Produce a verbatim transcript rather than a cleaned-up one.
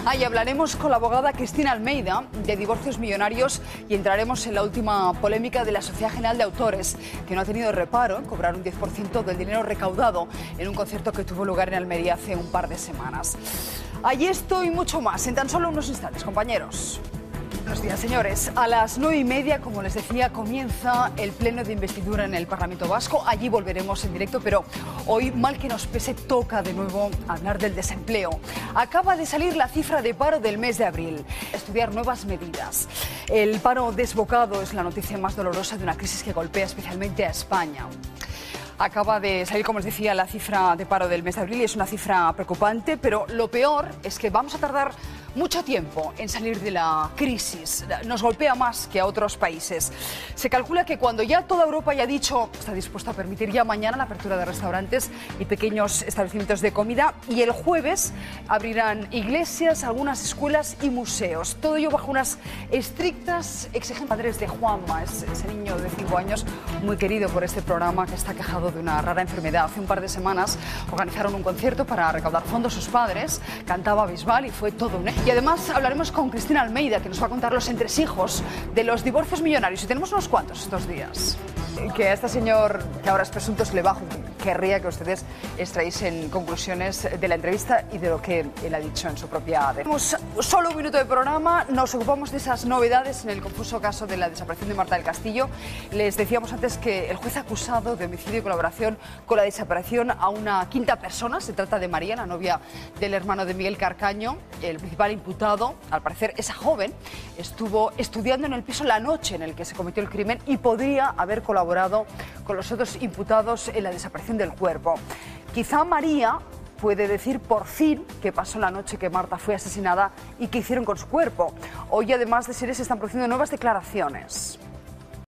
Ahí hablaremos con la abogada Cristina Almeida de divorcios millonarios y entraremos en la última polémica de la Sociedad General de Autores, que no ha tenido reparo en cobrar un diez por ciento del dinero recaudado en un concierto que tuvo lugar en Almería hace un par de semanas. Allí esto y mucho más en tan solo unos instantes, compañeros. Buenos días, señores. A las nueve y media, como les decía, comienza el pleno de investidura en el Parlamento Vasco. Allí volveremos en directo, pero hoy, mal que nos pese, toca de nuevo hablar del desempleo. Acaba de salir la cifra de paro del mes de abril. Estudiar nuevas medidas. El paro desbocado es la noticia más dolorosa de una crisis que golpea especialmente a España. Acaba de salir, como os decía, la cifra de paro del mes de abril y es una cifra preocupante, pero lo peor es que vamos a tardar mucho tiempo en salir de la crisis. Nos golpea más que a otros países. Se calcula que cuando ya toda Europa haya dicho está dispuesta a permitir ya mañana la apertura de restaurantes y pequeños establecimientos de comida, y el jueves abrirán iglesias, algunas escuelas y museos. Todo ello bajo unas estrictas exigencias. Padres de Juanma, ese niño de cinco años muy querido por este programa, que está quejado de una rara enfermedad. Hace un par de semanas organizaron un concierto para recaudar fondos sus padres. Cantaba Bisbal y fue todo un éxito. Y además hablaremos con Cristina Almeida, que nos va a contar los entresijos de los divorcios millonarios. Y tenemos unos cuantos estos días. Que a este señor, que ahora es presunto, se le va, querría que ustedes extraísen conclusiones de la entrevista y de lo que él ha dicho en su propia... Tenemos solo un minuto de programa. Nos ocupamos de esas novedades en el confuso caso de la desaparición de Marta del Castillo. Les decíamos antes que el juez ha acusado de homicidio y colaboración con la desaparición a una quinta persona. Se trata de María, la novia del hermano de Miguel Carcaño. El principal imputado, al parecer esa joven, estuvo estudiando en el piso la noche en el que se cometió el crimen y podría haber colaborado con los otros imputados en la desaparición del cuerpo. Quizá María puede decir por fin qué pasó la noche que Marta fue asesinada y qué hicieron con su cuerpo. Hoy, además de ser, se están produciendo nuevas declaraciones.